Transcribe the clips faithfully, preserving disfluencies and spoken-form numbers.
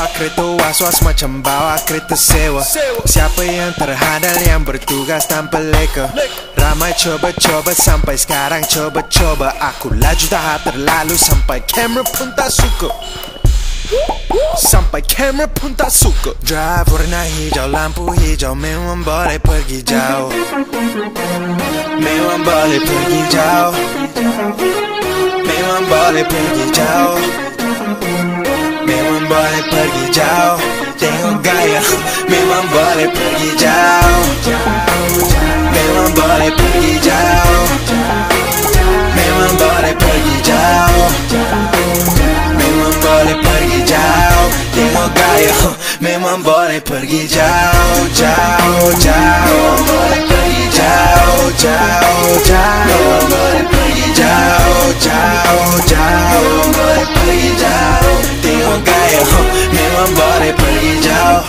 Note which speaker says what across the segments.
Speaker 1: Kereta was-was macam bawa kereta sewa. Siapa yang terhadal yang bertugas tanpa leka. Ramai coba-coba sampai sekarang coba-coba. Aku laju tahap terlalu sampai kamera pun tak suka. Sampai kamera pun tak suka. Drive warna hijau, lampu hijau, memang boleh pergi jauh. Memang boleh pergi jauh. Memang boleh pergi jauh. Memang boleh pergi jauh. Tengok gaya. Memang boleh pergi jauh. Memang boleh pergi jauh. Memang boleh pergi jauh. Memang boleh pergi jauh. Tengok gaya. Memang boleh pergi jauh, jauh, jauh. Boleh pergi jauh, jauh, jauh. Boleh pergi jauh, jauh, jauh. Boleh pergi jauh. Tengok gaya. Memang boleh pergi jauh.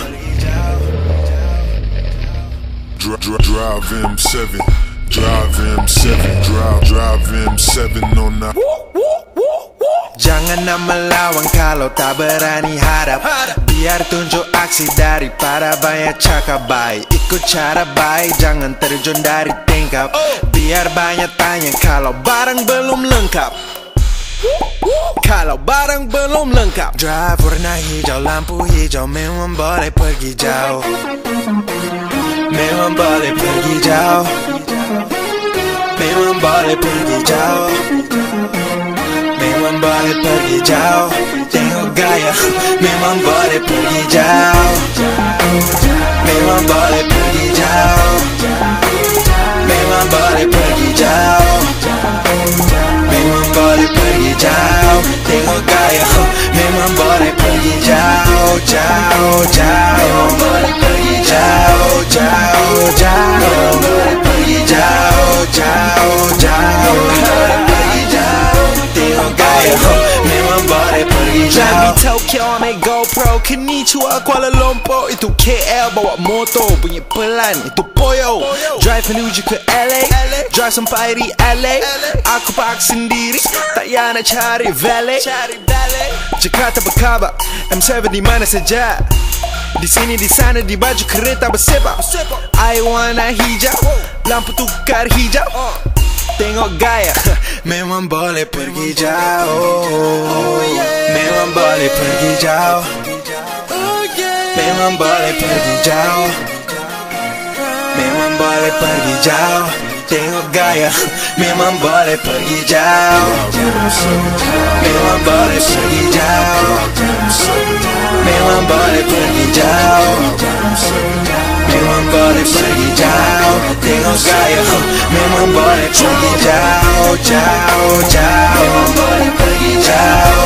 Speaker 2: Drive M seven, drive M seven, drive, drive M seven on that.
Speaker 1: Jangan nak melawan kalau tak berani hadap. Biar tunjuk aksi daripada banyak cakap baik. Ikut cara baik, jangan terjun dari tingkap. Biar banyak tanya kalau barang belum lengkap. Kalau barang belum lengkap. Drive warna hijau, lampu hijau, memang boleh pergi jauh. Memang boleh pergi jauh. Memang boleh pergi jauh. Memang boleh pergi jauh. Tengok gaya. Memang boleh pergi jauh. Memang boleh pergi jauh. Memang boleh pergi jauh. Memang boleh pergi jauh. Tengok gaya. Memang boleh pergi jauh, jauh, jauh. Memang boleh pergi jauh, jauh, jauh. Boleh pergi jauh, jauh, jauh. Boleh pergi jauh. Tengok gaya. Memang boleh pergi jauh. Drive di Tokyo ambil GoPro, Konnichiwa Kuala Lumpur. Itu K L bawa motor, bunyi pelan, itu Poyo. Drive menuju ke L A, drive sampai di L A. Aku park sendiri, tak payah nak cari valet. Jakarta berkabar, M tujuh di mana saja. Di sini, di sana, di baju kereta bersepak. I warna hijau, lampu tukar hijau. Tengok gaya. Memang boleh pergi jauh. Memang boleh pergi jauh. Memang boleh pergi jauh. Memang boleh pergi jauh. Tengok gaya. Memang boleh pergi jauh. Memang boleh pergi jauh. Memang boleh pergi jauh. Memang boleh pergi jauh. Tengok gaya. Memang boleh pergi jauh, jauh, jauh. Memang boleh pergi jauh.